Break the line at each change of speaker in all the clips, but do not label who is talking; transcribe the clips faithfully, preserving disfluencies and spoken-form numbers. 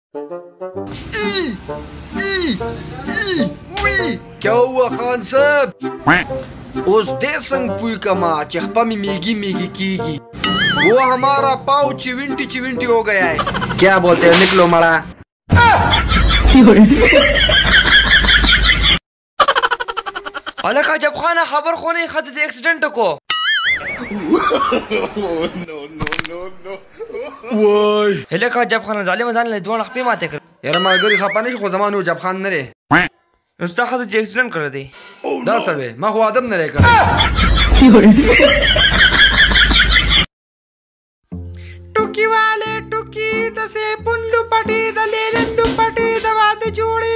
क्या हुआ खान साहब? उस दे संग पुई कमा चखपा में मेगी मेगी कीगी। वो हमारा पाव चिविंटी चिविंटी हो गया है। क्या बोलते हो, निकलो मड़ा।
अलग जब खाना खबर को नहीं खत एक्सीडेंट को हेले का जब खाना जाले मजाल ले दुआ पे माते कर
यार मगर खपा नहीं खो जमानो जब खान नरे
उसता खत एक्सीडेंट कर दे
दा सर्वे मा हो आदम नरे कर टुकी वाले टुकी दसे पुल्लू पटी दले लल्लू पटी दवा दे जोड़ी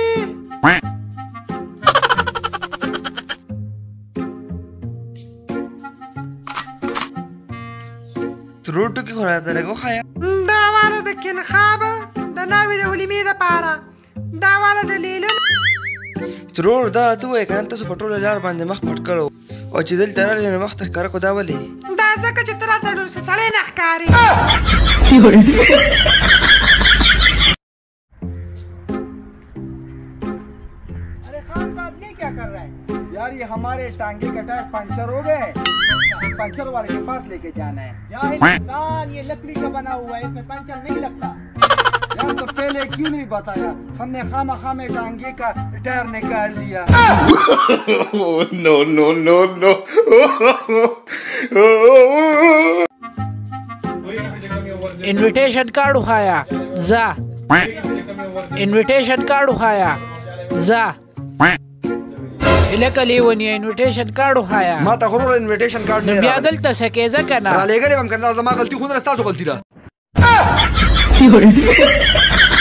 रोटू की खोरा तेरे को खाया
दावाला द किन खाबा द नावी द वली द पारा दावाला द लीलन
ترور دا تو وای کنه تاسو په ټوله لار باندې مخ پټ کړو او چې دل تر لري مخ ته کار کو دا ولي
دا ځکه چې تر ټولو سړی نه ښکاری
अरे खान साहब ये क्या कर रहे हैं यार? ये हमारे टांगे का टायर पंचर हो गए, पंचर वाले के पास लेके जाना है। जाहिल इंसान, ये लकड़ी का बना हुआ है, इसमें पंचर नहीं लगता। यार तो पहले क्यों नहीं बताया? हमने खामा खामे टांगे का टायर निकाल लिया।
No no no no
invitation card उठाया जा, इनविटेशन कार्ड उठाया जा इलेकली ونی इनविटेशन कार्ड उठाया
ما ته خبره इनविटेशन कार्ड نه
بیا دلته سکیزه کنه
را لګلې هم کنه زما غلطي خو نه راستا غلطي ده